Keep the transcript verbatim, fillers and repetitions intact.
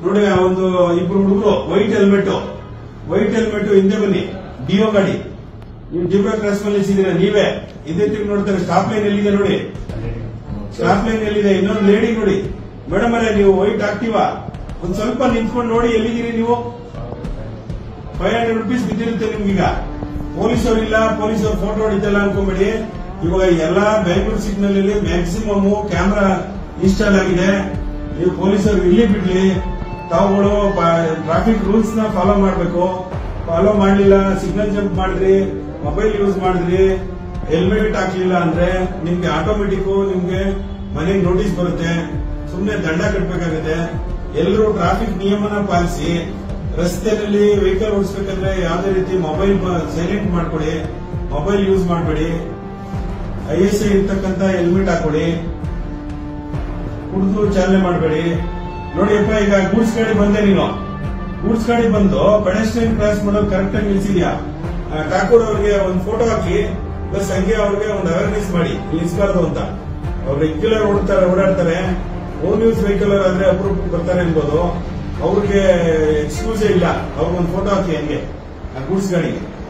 ನೋಡಿ ಒಂದು ಇಬ್ರು ಹುಡುಗರು ವೈಟ್ ಹೆಲ್ಮೆಟ್ ವೈಟ್ ಹೆಲ್ಮೆಟ್ ಹಿಂದೆ ಬನ್ನಿ ಡಿಒ ಗಾಡಿ ನೀವು ಡಿಬ್ರಾ ಕ್ರಾಸ್ ಮೇಲೆ ನಿಲ್ಸಿದ್ದೀರಾ ನೀವೇ ಇದೇ ತಿರುಗಿ ನೋಡ್ತಾರೆ ಸ್ಟಾಪ್ ಲೈನ್ ಎಲ್ಲಿದೆ ನೋಡಿ ಸ್ಟಾಪ್ ಲೈನ್ ಎಲ್ಲಿದೆ ಇನ್ನೊಂದು ಲೇಡಿ ನೋಡಿ ಮೇಡಮ್ ಅಲ್ಲೇ ನೀವು ವೈಟ್ ಆಗ್ತೀವಾ ಒಂದ್ ಸ್ವಲ್ಪ ನಿಂತ್ಕೊಂಡು ನೋಡಿ ಎಲ್ಲಿದ್ದೀರಿ ನೀವು ಫೈವ್ ಹಂಡ್ರೆಡ್ ರುಪೀಸ್ ಬಿದ್ದಿರುತ್ತೆ ನಿಮ್ಗೀಗ ಪೊಲೀಸರು ಇಲ್ಲ ಪೊಲೀಸರು ಫೋಟೋ ಹೊಡಿತಲ್ಲ ಅನ್ಕೊಂಬೇಡಿ ಇವಾಗ ಎಲ್ಲಾ Bengaluru signal maximum camera install ಆಗಿದೆ ನೀವು ಪೊಲೀಸರು ಇಲ್ಲಿ ಬಿಡ್ಲಿ ತಾವುಗಳು ಟ್ರಾಫಿಕ್ ರೂಲ್ಸ್ ನ ಫಾಲೋ ಮಾಡಬೇಕು ಫಾಲೋ ಮಾಡಲಿಲ್ಲ ಸಿಗ್ನಲ್ ಜಂಪ್ ಮಾಡಿದ್ರಿ ಮೊಬೈಲ್ ಯೂಸ್ ಮಾಡಿದ್ರಿ ಹೆಲ್ಮೆಟ್ ಹಾಕ್ಲಿಲ್ಲ ಅಂದ್ರೆ ನಿಮ್ಗೆ ಆಟೋಮೆಟಿಕ್ ನಿಮ್ಗೆ ಮನೆಗೆ ನೋಟಿಸ್ ಬರುತ್ತೆ ಸುಮ್ನೆ ದಂಡ ಕಟ್ಟಬೇಕಾಗುತ್ತೆ ಎಲ್ಲರೂ ಟ್ರಾಫಿಕ್ ನಿಯಮನ ಪಾಲಿಸಿ ರಸ್ತೆಯಲ್ಲಿ ವೆಹಿಕಲ್ ಓಡಿಸ್ಬೇಕಂದ್ರೆ ಯಾವುದೇ ರೀತಿ ಮೊಬೈಲ್ ಸೈಲೆಂಟ್ ಮಾಡ್ಕೊಡಿ ಮೊಬೈಲ್ ಯೂಸ್ ಮಾಡಬೇಡಿ ಐ ಎಸ್ ಐ ಇರ್ತಕ್ಕಂತ ಹೆಲ್ಮೆಟ್ ಹಾಕೊಡಿ ಕುಡಿದು ಚಾಲನೆ ಮಾಡಬೇಡಿ ನೋಡಿಯಪ್ಪ ಈಗ ಗೂಡ್ಸ್ ಗಾಡಿ ಬಂದೆ ನೀನು ಗೂಡ್ಸ್ ಗಾಡಿ ಬಂದು ಪೆಡೆಸ್ಟ್ರಿಯನ್ ಕ್ರಾಸ್ ಮಾಡೋದು ಕರೆಕ್ಟ್ ಆಗಿ ನಿಲ್ಸಿದ್ಯಾ ಠಾಕೂರ್ ಅವ್ರಿಗೆ ಒಂದು ಫೋಟೋ ಹಾಕಿ ಪ್ಲಸ್ ಹಂಗೆ ಅವ್ರಿಗೆ ಒಂದು ಅವೇರ್ನೆಸ್ ಮಾಡಿ ನಿಲ್ಸ್ಬಾರ್ದು ಅಂತ ಅವ್ರು ರೆಗ್ಯುಲರ್ ಓಡ್ತಾರೆ ಓಡಾಡ್ತಾರೆ ಓನ್ ಯೂಸ್ ವೆಹಿಕಲ್ ಆದ್ರೆ ಅಪ್ರೂವ್ ಬರ್ತಾರೆ ಅನ್ಬೋದು ಅವ್ರಿಗೆ ಎಕ್ಸ್ಕ್ಯೂಸೇ ಇಲ್ಲ ಅವ್ರಿಗೊಂದು ಫೋಟೋ ಹಾಕಿ ಹಂಗೆ ಗೂಡ್ಸ್ ಗಾಡಿಗೆ